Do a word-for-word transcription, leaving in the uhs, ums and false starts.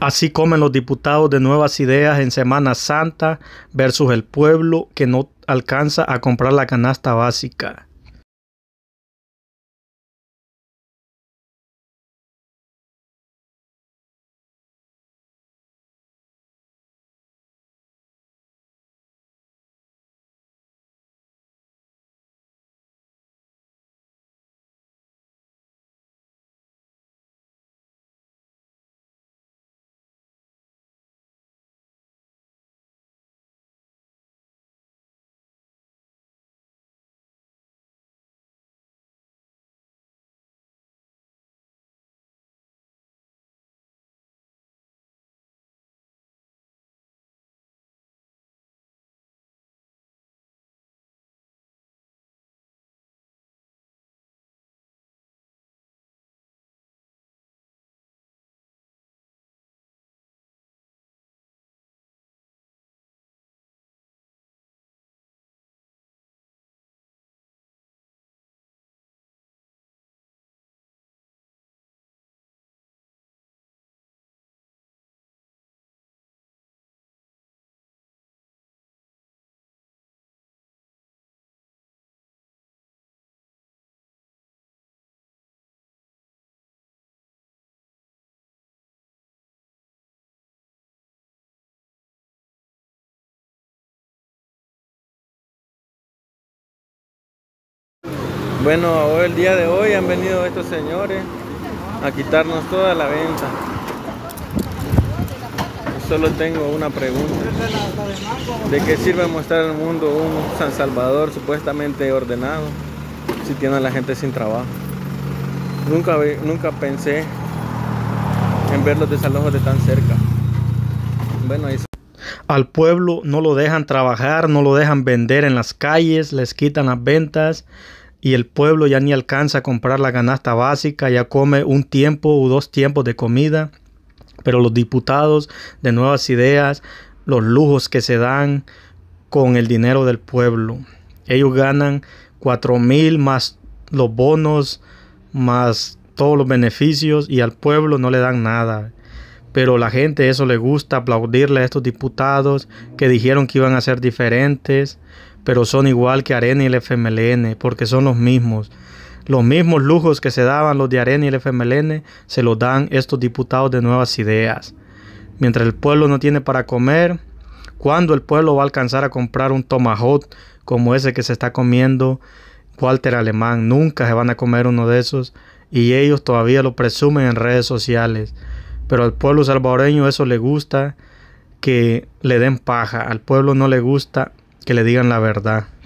Así comen los diputados de Nuevas Ideas en Semana Santa versus el pueblo que no alcanza a comprar la canasta básica. Bueno, hoy, el día de hoy han venido estos señores a quitarnos toda la venta. Solo tengo una pregunta. ¿De qué sirve mostrar al mundo un San Salvador supuestamente ordenado si tiene a la gente sin trabajo? Nunca, nunca pensé en ver los desalojos de tan cerca. Bueno, ahí... Al pueblo no lo dejan trabajar, no lo dejan vender en las calles, les quitan las ventas. Y el pueblo ya ni alcanza a comprar la canasta básica, ya come un tiempo o dos tiempos de comida. Pero los diputados de Nuevas Ideas, los lujos que se dan con el dinero del pueblo. Ellos ganan cuatro mil más los bonos, más todos los beneficios y al pueblo no le dan nada. Pero la gente eso le gusta, aplaudirle a estos diputados que dijeron que iban a ser diferentes. Pero son igual que Arena y el F M L N, porque son los mismos. Los mismos lujos que se daban los de Arena y el F M L N, se los dan estos diputados de Nuevas Ideas. Mientras el pueblo no tiene para comer, ¿cuándo el pueblo va a alcanzar a comprar un tomahawk como ese que se está comiendo Walter Alemán? Nunca se van a comer uno de esos y ellos todavía lo presumen en redes sociales. Pero al pueblo salvadoreño eso le gusta, que le den paja. Al pueblo no le gusta que le digan la verdad.